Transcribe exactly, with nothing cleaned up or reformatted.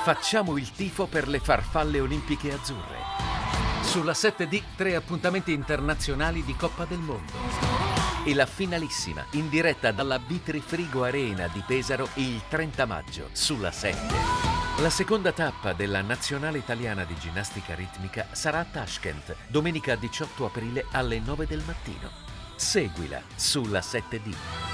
Facciamo il tifo per le farfalle olimpiche azzurre. Sulla sette D tre appuntamenti internazionali di Coppa del Mondo. E la finalissima, in diretta dalla Vitri Frigo Arena di Pesaro il trenta maggio, sulla sette. La seconda tappa della nazionale italiana di ginnastica ritmica sarà a Tashkent, domenica diciotto aprile alle nove del mattino. Seguila sulla sette D.